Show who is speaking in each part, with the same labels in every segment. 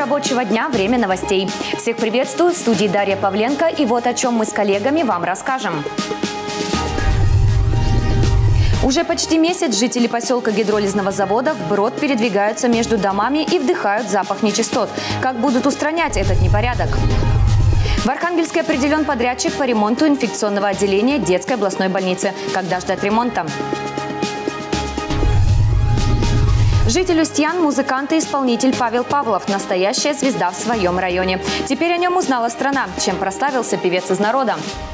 Speaker 1: рабочего дня, время новостей. Всех приветствую, в студии Дарья Павленко, и вот о чем мы с коллегами вам расскажем. Уже почти месяц жители поселка гидролизного завода вброд передвигаются между домами и вдыхают запах нечистот. Как будут устранять этот непорядок? В Архангельске определен подрядчик по ремонту инфекционного отделения детской областной больницы. Когда ждать ремонта? Житель Устьян, музыкант и исполнитель Павел Павлов – настоящая звезда в своем районе. Теперь о нем узнала страна. Чем прославился певец из народа?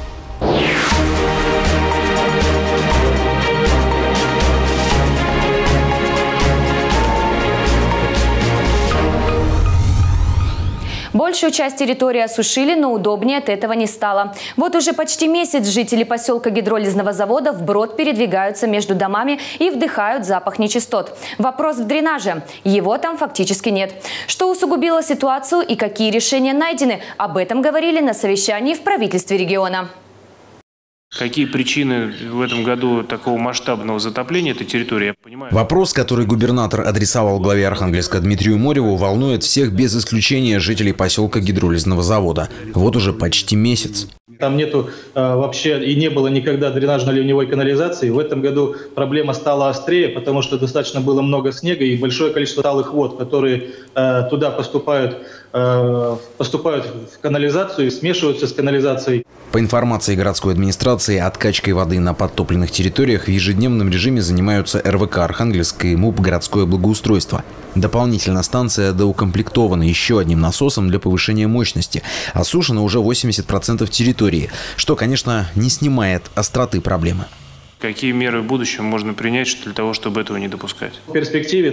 Speaker 1: Большую часть территории осушили, но удобнее от этого не стало. Вот уже почти месяц жители поселка гидролизного завода вброд передвигаются между домами и вдыхают запах нечистот. Вопрос в дренаже. Его там фактически нет. Что усугубило ситуацию и какие решения найдены? Об этом говорили на совещании в правительстве региона.
Speaker 2: Какие причины в этом году такого масштабного затопления этой территории, я понимаю.
Speaker 3: Вопрос, который губернатор адресовал главе Архангельска Дмитрию Мореву, волнует всех без исключения жителей поселка гидролизного завода. Вот уже почти месяц.
Speaker 4: Там нету вообще и не было никогда дренажно-ливневой канализации. В этом году проблема стала острее, потому что достаточно было много снега и большое количество талых вод, которые туда поступают в канализацию и смешиваются с канализацией.
Speaker 3: По информации городской администрации, откачкой воды на подтопленных территориях в ежедневном режиме занимаются РВК Архангельск и МУП «Городское благоустройство». Дополнительно станция доукомплектована еще одним насосом для повышения мощности. Осушено уже 80% территории, что, конечно, не снимает остроты проблемы.
Speaker 2: Какие меры в будущем можно принять для того, чтобы этого не допускать?
Speaker 4: В перспективе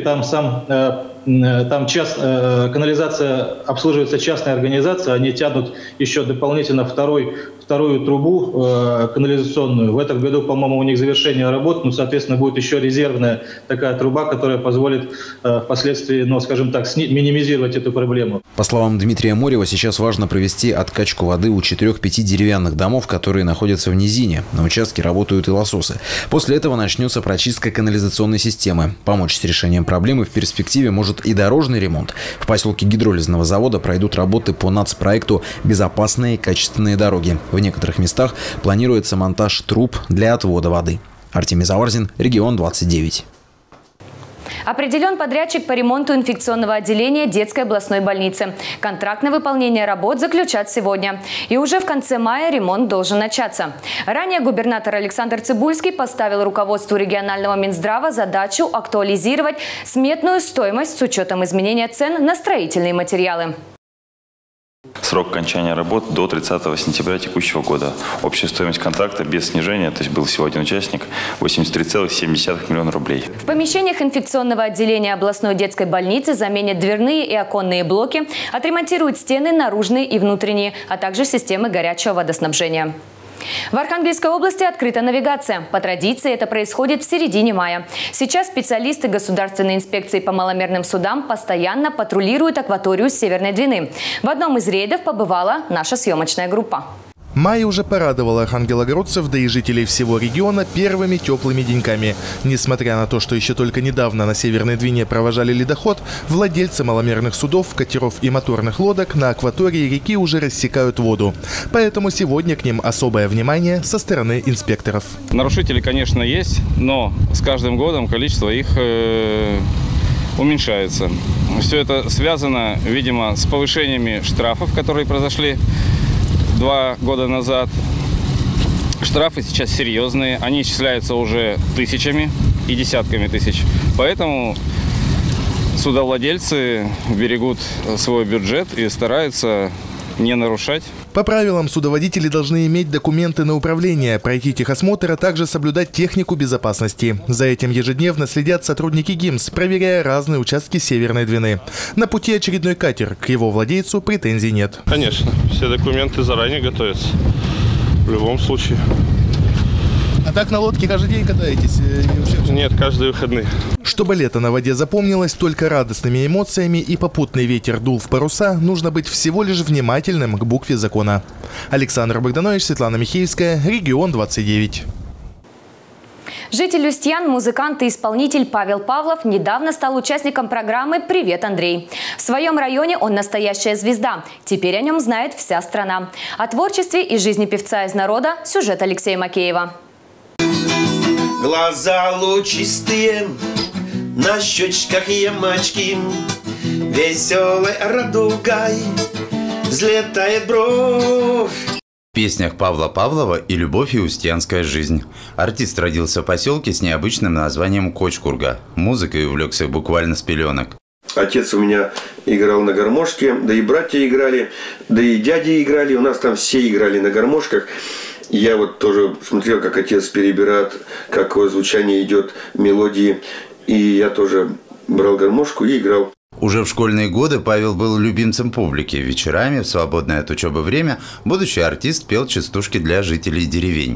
Speaker 4: канализация обслуживается частной организацией, они тянут еще дополнительно вторую трубу канализационную. В этом году, по-моему, у них завершение работ, соответственно, будет еще резервная такая труба, которая позволит впоследствии, скажем так, минимизировать эту проблему.
Speaker 3: По словам Дмитрия Морева, сейчас важно провести откачку воды у 4-5 деревянных домов, которые находятся в низине. На участке работают и лососы. После этого начнется прочистка канализационной системы. Помочь с решением проблемы в перспективе может и дорожный ремонт. В поселке гидролизного завода пройдут работы по нацпроекту «Безопасные и качественные дороги». В некоторых местах планируется монтаж труб для отвода воды. Артемий Заварзин, Регион 29.
Speaker 1: Определен подрядчик по ремонту инфекционного отделения детской областной больницы. Контракт на выполнение работ заключат сегодня. И уже в конце мая ремонт должен начаться. Ранее губернатор Александр Цыбульский поставил руководству регионального Минздрава задачу актуализировать сметную стоимость с учетом изменения цен на строительные материалы.
Speaker 5: Срок окончания работ до 30 сентября текущего года. Общая стоимость контракта без снижения, то есть был всего один участник, 83,7 миллиона рублей.
Speaker 1: В помещениях инфекционного отделения областной детской больницы заменят дверные и оконные блоки, отремонтируют стены наружные и внутренние, а также системы горячего водоснабжения. В Архангельской области открыта навигация. По традиции это происходит в середине мая. Сейчас специалисты Государственной инспекции по маломерным судам постоянно патрулируют акваторию Северной Двины. В одном из рейдов побывала наша съемочная группа.
Speaker 6: Май уже порадовал архангелогородцев, да и жителей всего региона первыми теплыми деньками. Несмотря на то, что еще только недавно на Северной Двине провожали ледоход, владельцы маломерных судов, катеров и моторных лодок на акватории реки уже рассекают воду. Поэтому сегодня к ним особое внимание со стороны инспекторов.
Speaker 7: Нарушители, конечно, есть, но с каждым годом количество их уменьшается. Все это связано, видимо, с повышениями штрафов, которые произошли 2 года назад. Штрафы сейчас серьезные, они исчисляются уже тысячами и десятками тысяч. Поэтому судовладельцы берегут свой бюджет и стараются не нарушать.
Speaker 6: По правилам, судоводители должны иметь документы на управление, пройти техосмотр, а также соблюдать технику безопасности. За этим ежедневно следят сотрудники ГИМС, проверяя разные участки Северной Двины. На пути очередной катер. К его владельцу претензий нет.
Speaker 8: Конечно, все документы заранее готовятся. В любом случае.
Speaker 6: А так на лодке каждый день катаетесь?
Speaker 8: Нет, каждые выходные.
Speaker 6: Чтобы лето на воде запомнилось только радостными эмоциями и попутный ветер дул в паруса, нужно быть всего лишь внимательным к букве закона. Александр Богданович, Светлана Михеевская, Регион 29.
Speaker 1: Житель Устьян, музыкант и исполнитель Павел Павлов недавно стал участником программы «Привет, Андрей». В своем районе он настоящая звезда. Теперь о нем знает вся страна. О творчестве и жизни певца из народа сюжет Алексея Макеева.
Speaker 9: Глаза лучистые, на щечках ямочки, веселой радугой взлетает бровь.
Speaker 10: В песнях Павла Павлова и любовь, и устьянская жизнь. Артист родился в поселке с необычным названием Кочкурга. Музыкой увлекся буквально с пеленок.
Speaker 11: Отец у меня играл на гармошке, да и братья играли, да и дяди играли. У нас там все играли на гармошках. Я вот тоже смотрел, как отец перебирает, как звучание идет, мелодии. И я тоже брал гармошку и играл.
Speaker 10: Уже в школьные годы Павел был любимцем публики. Вечерами, в свободное от учебы время, будущий артист пел частушки для жителей деревень.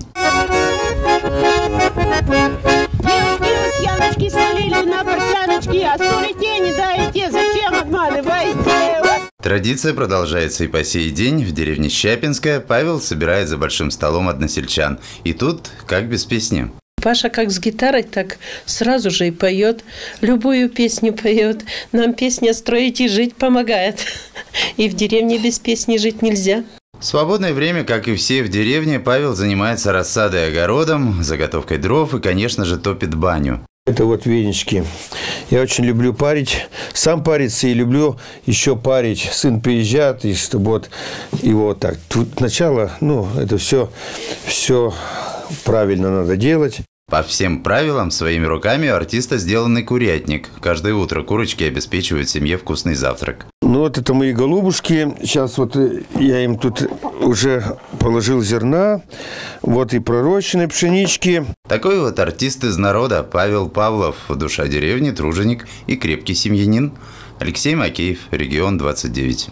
Speaker 10: Традиция продолжается и по сей день. В деревне Щапинская Павел собирает за большим столом односельчан. И тут как без песни.
Speaker 12: Паша как с гитарой, так сразу же и поет. Любую песню поет. Нам песня «Строить и жить» помогает. И в деревне без песни жить нельзя.
Speaker 10: В свободное время, как и все в деревне, Павел занимается рассадой, огородом, заготовкой дров и, конечно же, топит баню.
Speaker 13: Это вот венички. Я очень люблю парить. Сам париться и люблю еще парить. Сын приезжает, и чтобы вот его вот так. Тут начало, это все правильно надо делать.
Speaker 10: По всем правилам, своими руками у артиста сделанный курятник. Каждое утро курочки обеспечивают семье вкусный завтрак.
Speaker 13: Вот это мои голубушки. Сейчас вот я им тут уже положил зерна. Вот и пророщенные пшенички.
Speaker 10: Такой вот артист из народа Павел Павлов. Душа деревни, труженик и крепкий семьянин. Алексей Макеев, Регион 29.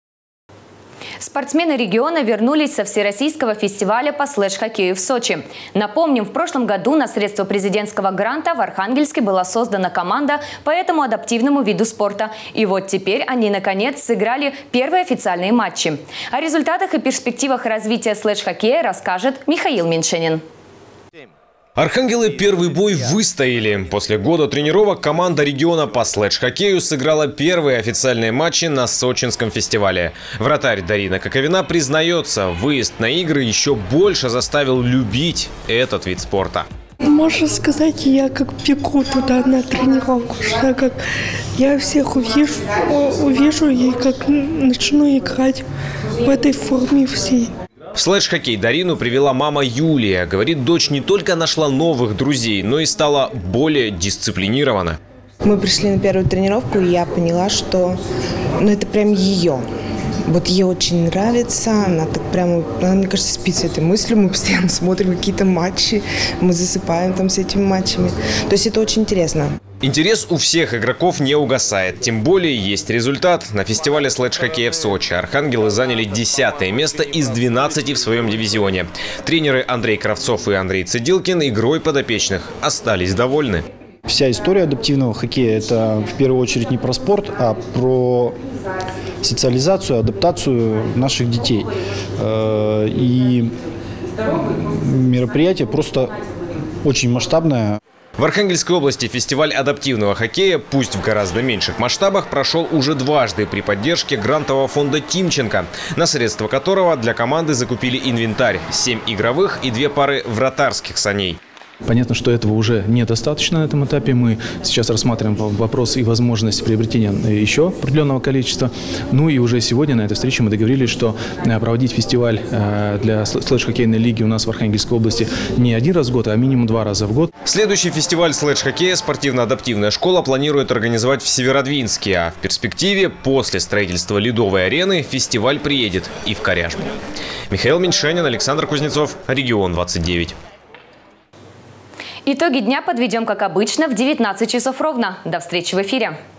Speaker 1: Спортсмены региона вернулись со всероссийского фестиваля по слэш-хоккею в Сочи. Напомним, в прошлом году на средства президентского гранта в Архангельске была создана команда по этому адаптивному виду спорта. И вот теперь они, наконец, сыграли первые официальные матчи. О результатах и перспективах развития слэш-хоккея расскажет Михаил Меньшенин.
Speaker 14: Архангелы первый бой выстояли. После года тренировок команда региона по слэдж-хоккею сыграла первые официальные матчи на сочинском фестивале. Вратарь Дарина Коковина признается, выезд на игры еще больше заставил любить этот вид спорта.
Speaker 15: Можно сказать, я как пеку туда на тренировку, что как я всех увижу и как начну играть в этой форме всей.
Speaker 14: В слэдж-хоккей Дарину привела мама Юлия. Говорит, дочь не только нашла новых друзей, но и стала более дисциплинирована.
Speaker 16: Мы пришли на первую тренировку, и я поняла, что это прям ее. Вот ей очень нравится, она так прямо, мне кажется, спит с этой мыслью. Мы постоянно смотрим какие-то матчи, мы засыпаем там с этими матчами. То есть это очень интересно.
Speaker 14: Интерес у всех игроков не угасает. Тем более есть результат. На фестивале слэдж-хоккея в Сочи архангелы заняли 10-е место из 12 в своем дивизионе. Тренеры Андрей Кравцов и Андрей Цедилкин игрой подопечных остались довольны.
Speaker 17: Вся история адаптивного хоккея – это в первую очередь не про спорт, а про социализацию, адаптацию наших детей. И мероприятие просто очень масштабное.
Speaker 14: В Архангельской области фестиваль адаптивного хоккея, пусть в гораздо меньших масштабах, прошел уже дважды при поддержке грантового фонда Тимченко, на средства которого для команды закупили инвентарь – 7 игровых и 2 пары вратарских саней.
Speaker 17: Понятно, что этого уже недостаточно на этом этапе. Мы сейчас рассматриваем вопрос и возможность приобретения еще определенного количества. Ну и уже сегодня на этой встрече мы договорились, что проводить фестиваль для слэдж-хоккейной лиги у нас в Архангельской области не один раз в год, а минимум 2 раза в год.
Speaker 14: Следующий фестиваль слэдж-хоккея спортивно-адаптивная школа планирует организовать в Северодвинске. А в перспективе, после строительства ледовой арены, фестиваль приедет и в Коряжму. Михаил Меньшенин, Александр Кузнецов, Регион 29.
Speaker 1: Итоги дня подведем, как обычно, в 19 часов ровно. До встречи в эфире.